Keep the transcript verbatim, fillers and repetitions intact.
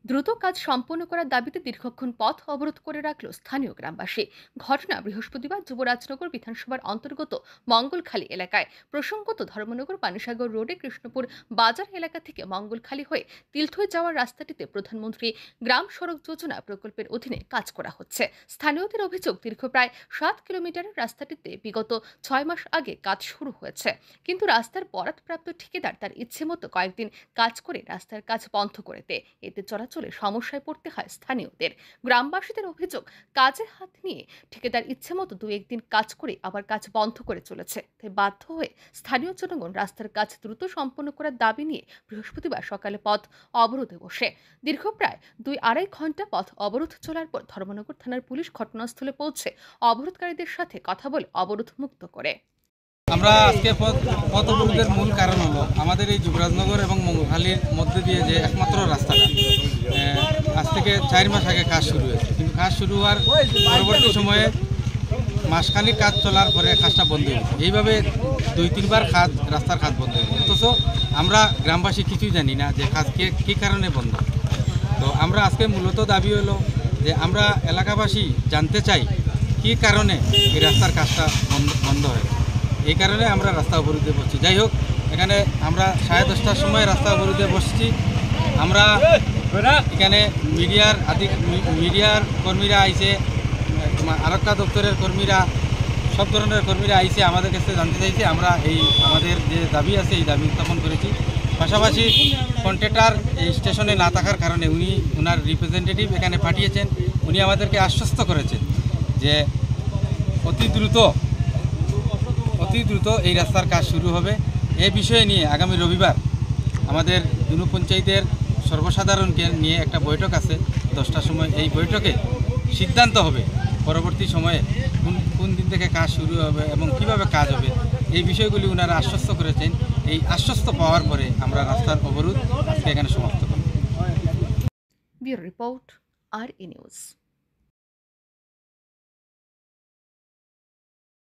দ্রুত কাজ সম্পন্ন করার দাবিতে দীর্ঘক্ষণ পথ অবরোধ করে রাখল স্থানীয় গ্রামবাসী। ঘটনা বৃহস্পতিবার যুবরাজনগর বিধানসভার অন্তর্গত মঙ্গলখালী এলাকায়। প্রসঙ্গত ধর্মনগর পানিসাগর রোডে কৃষ্ণপুর বাজার এলাকা থেকে মঙ্গলখালী হয়ে তিলথই যাওয়ার রাস্তাটিতে প্রধানমন্ত্রী গ্রাম সড়ক যোজনা প্রকল্পের অধীনে কাজ করা হচ্ছে। স্থানীয়দের অভিযোগ, দীর্ঘ প্রায় সাত কিলোমিটারের রাস্তাটিতে বিগত ছয় মাস আগে কাজ শুরু হয়েছে, কিন্তু রাস্তার বরাদপ্রাপ্ত ঠিকাদার তার ইচ্ছে মতো কয়েকদিন কাজ করে রাস্তার কাজ বন্ধ করে দেয়। এতে চলাচলে সমস্যায় পড়তে হয় স্থানীয়দের। গ্রামবাসীদের অভিযোগ, কাজে হাত নিয়ে ঠিকাদার ইচ্ছে মতো দু একদিন কাজ করে আবার কাজ বন্ধ করে চলেছে। তাই বাধ্য হয়ে স্থানীয় জনগণ রাস্তার কাজ দ্রুত সম্পন্ন করার দাবি নিয়ে বৃহস্পতিবার সকালে পথ অবরোধে বসে। দীর্ঘ প্রায় দুই আড়াই ঘন্টা পথ অবরোধ চলার পর ধর্মনগর থানার পুলিশ ঘটনাস্থলে পৌঁছে অবরোধকারীদের সাথে কথা বলে অবরোধ মুক্ত করে। আমরা আজকে পথ অবরোধের মূল কারণ হলো আমাদের এই যুবরাজনগর এবং মঙ্গলখালীর মধ্যে দিয়ে যে একমাত্র রাস্তাটা আজ থেকে চার মাস আগে কাজ শুরু হয়েছে, কিন্তু কাজ শুরু হওয়ার পরবর্তী সময়ে মাসখানিক কাজ চলার পরে কাজটা বন্ধ হয়েছে। এইভাবে দুই তিনবার কাজ রাস্তার কাজ বন্ধ হয়েছে, অথচ আমরা গ্রামবাসী কিছুই জানি না যে কাজ কে কী কারণে বন্ধ। তো আমরা আজকে মূলত দাবি হলো যে আমরা এলাকাবাসী জানতে চাই কী কারণে এই রাস্তার কাজটা বন্ধ বন্ধ হয়। এই কারণে আমরা রাস্তা অবরোধে বসছি। যাই হোক, এখানে আমরা সাড়ে দশটার সময় রাস্তা অবরোধে বসছি। আমরা এখানে মিডিয়ার আধিক মিডিয়ার কর্মীরা আইছে, আরক্ষা দপ্তরের কর্মীরা, সব ধরনের কর্মীরা আইছে, আমাদের কাছে জানতে চাইছে আমরা এই আমাদের যে দাবি আছে এই দাবি উত্থাপন করেছি। পাশাপাশি কন্ট্রাক্টর এই স্টেশনে না থাকার কারণে উনি ওনার রিপ্রেজেন্টেটিভ এখানে পাঠিয়েছেন। উনি আমাদেরকে আশ্বস্ত করেছেন যে অতি দ্রুত অতি দ্রুত এই রাস্তার কাজ শুরু হবে। এই বিষয়ে নিয়ে আগামী রবিবার আমাদের দুনু পঞ্চায়েতের সর্বসাধারণকে নিয়ে একটা বৈঠক আছে দশটার সময়। এই বৈঠকে সিদ্ধান্ত হবে পরবর্তী সময়ে কোন কোন দিন থেকে কাজ শুরু হবে এবং কিভাবে কাজ হবে। এই বিষয়গুলি ওনারা আশ্বস্ত করেছেন। এই আশ্বস্ত পাওয়ার পরে আমরা রাস্তার অবরোধ আজকে এখানে সমাপ্ত করব। Bureau report, R E news.